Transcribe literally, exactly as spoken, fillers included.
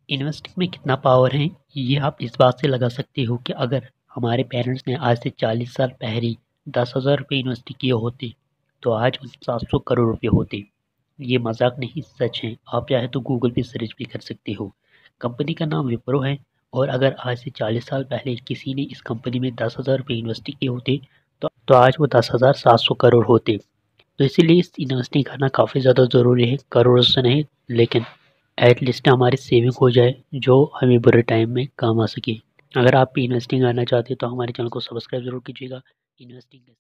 Investing में कितना power है ये आप इस बात से लगा सकते हो कि अगर हमारे पेरेंट्स ने आज से चालीस साल पहले दस हज़ार रुपये इन्वेस्ट किए होते तो आज सात सौ करोड़ रुपए होते। ये मजाक नहीं, सच है। आप चाहे तो गूगल पे सर्च भी कर सकते हो। कंपनी का नाम विप्रो है और अगर आज से चालीस साल पहले किसी ने इस कंपनी में दस हज़ार रुपये इन्वेस्ट किए होते तो, तो आज वो दस हज़ार सात सौ करोड़ होते। तो इसीलिए इस इन्वेस्टिंग करना काफ़ी ज़्यादा ज़रूरी है, करोड़ों से नहीं लेकिन एटलीस्ट हमारी सेविंग हो जाए जो हमें बुरे टाइम में काम आ सके। अगर आप भी इन्वेस्टिंग करना चाहते हैं तो हमारे चैनल को सब्सक्राइब जरूर कीजिएगा। इन्वेस्टिंग